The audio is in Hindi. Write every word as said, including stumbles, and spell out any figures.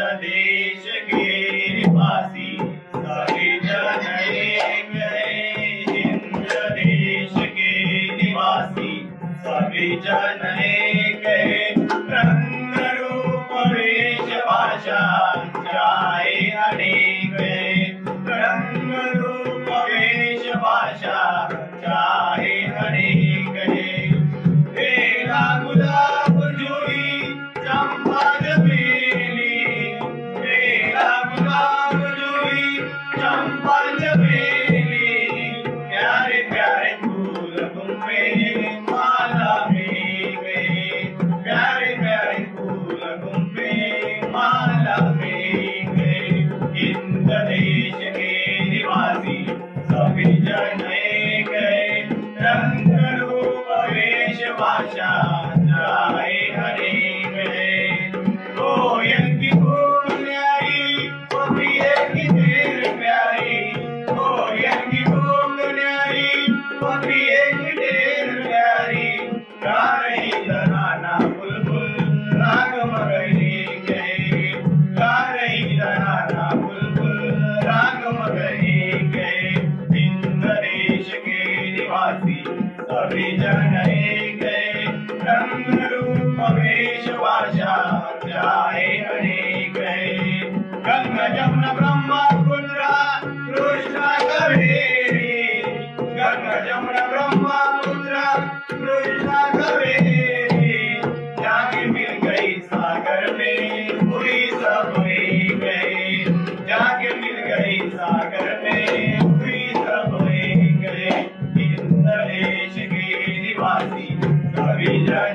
देश के निवासी सभी जन एक है। इंद्र देश के निवासी सभी जन एक है। रंग रूप वेश भाषा चाहे अनेक है। रंग रूप वेश भाषा चाहे अनेक है। बेला गुलाब जूही चंपा चमेली, बेला गुलाब जूही चंपा चमेली, प्यारे प्यारे फूल तुमे माला में गए। प्यारे प्यारे फूल तुमे माला में गए। इंद्र देश के निवासी सभी जन एक है। रंग रूप वेश भाषा चाहे अनेक है। कोयल की कूक न्यारी वो प्रिय की ढेर प्यारी। कोयल की कूक न्यारी वो प्रिय की ढेर प्यारी। गा रही तराना बुलबुल राग मगही गए। गा रही तराना बुलबुल राग मगही गए। इंद्र देश के निवासी सभी जन एक है। रंग रूप वेश भाषा चाहे अनेक है। गंगा जमुना ब्रह्मपुत्र कृष्णा कावेरी। गंगा जमुना ब्रह्मपुत्र कृष्णा कावेरी, जाके मिल गई सागर में हुई सब एक गए। जाके मिल गई सागर में हुई सब एक गए। इंद्र देश के निवासी सभी जन